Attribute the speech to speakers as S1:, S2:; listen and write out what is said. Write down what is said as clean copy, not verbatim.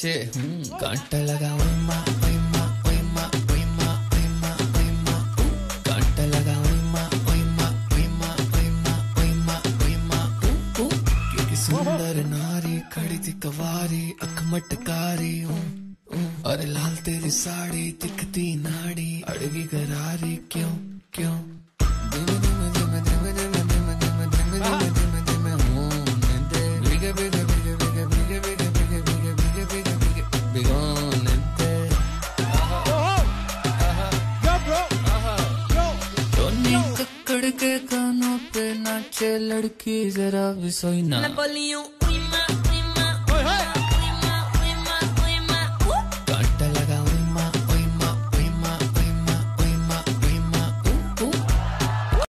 S1: नाचे कांटा लगा ओए माँ ओए माँ ओए माँ ओए माँ ओए माँ ओए माँ कांटा लगा ओए माँ ओए माँ ओए माँ ओए माँ ओए माँ ओए माँ क्योंकि सुंदर नारी खड़ी थी कवारी अख मटकारी अरे लाल तेरी साड़ी दिखती नाड़ी अड़गी गरारी क्यों क्यों के कानों पे नाचे लड़की जरा भी सोई ना।